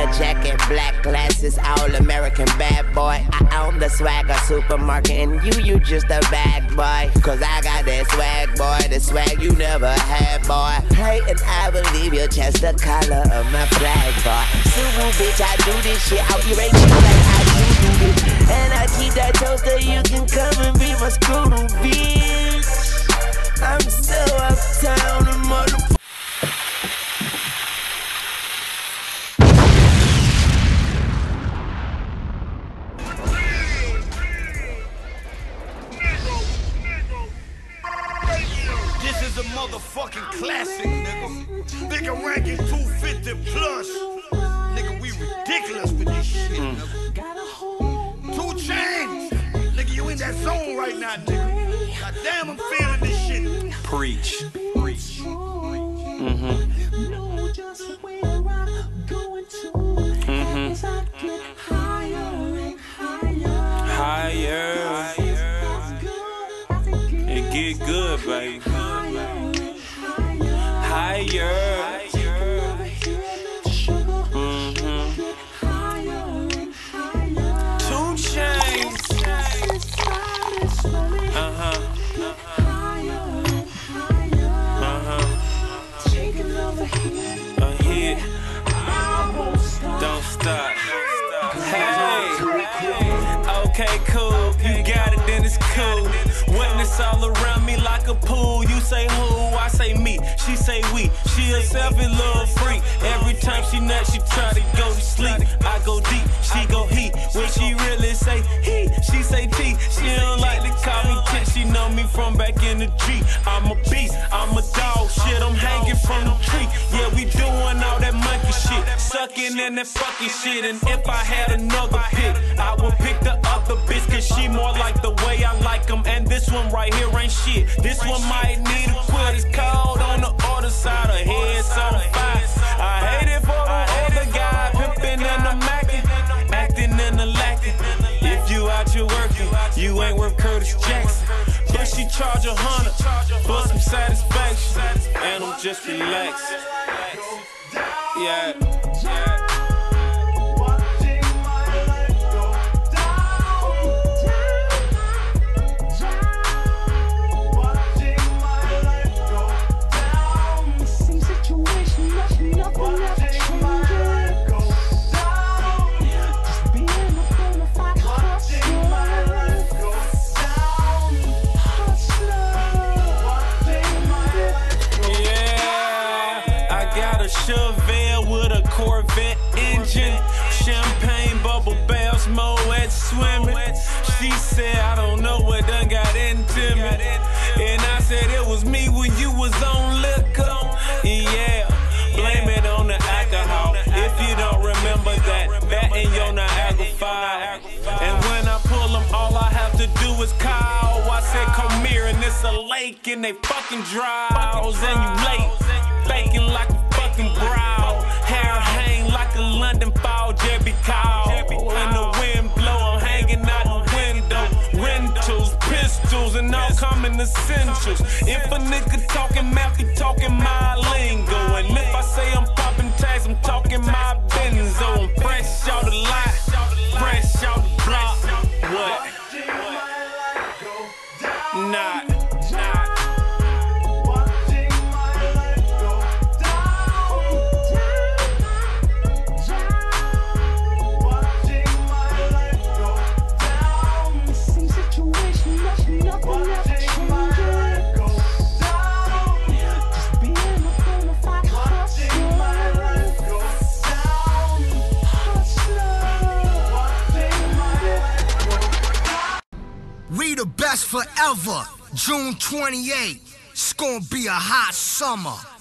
leather jacket, black glasses, all-American bad boy. I own the Swagger supermarket and you just a bag boy. Cause I got that swag boy, the swag you never had boy. Play and I believe you're just the color of my flag boy. Subaru bitch, I do this shit, I'll be right here like I do this. And I keep that toaster, you can come and be my screw bitch. I'm so uptown, the motherfucker. This is a motherfucking classic, nigga. Nigga ranking 250 plus. Nigga, we ridiculous with this shit, nigga. 2 Chainz. Nigga, you in that zone right now, nigga. God damn, I'm feeling this shit. Preach. Preach. Higher. It get good, baby. Higher. 2 Chainz. A hit. Don't stop. Hey. Okay, cool. You got it, then it's cool. Witness all around me like a pool. You say who, I say me. She say we. She a selfish little freak. Every time she nut, she try to go to sleep. I go deep, she go he. When she really say he, she say T. She don't like to call me Tit. She know me from back in the G. I'm a beast, I'm a dog. Shit, I'm hanging from the tree. Yeah, we doing all that monkey shit. Sucking in that fucking shit. And if I had another pick, I would pick the other bitch. Cause she more like the way I like them. And this one right here ain't shit. This one might need a quit. It's cold on the other side of heads on fire. I hate it for the other guy, pimping and the macking, acting and the lacking. If you out here working, you ain't worth Curtis Jackson. But she charge 100 for some satisfaction, and I'm just relaxing. Yeah. Chevelle with a Corvette engine, champagne bubble baths, Moet swimming. She said, I don't know what done got into me. And I said, it was me when you was on liquor. Yeah, blame it on the alcohol. If you don't remember that in your Niagara Falls. And when I pull them, all I have to do is call. I said, come here, and it's a lake, and they fucking draws, and you late, baking like a fucking brow. Hair hang like a London fall, Jebby call. When the wind blow, I'm hanging out the window. Rentals, pistols, and all common essentials. If a nigga talking math, he talking my lingo. And if I say I'm popping tags, I'm talking my benzo. I'm fresh out the lot, fresh out the block. What? Not. We the best forever. June 28th. It's gonna be a hot summer.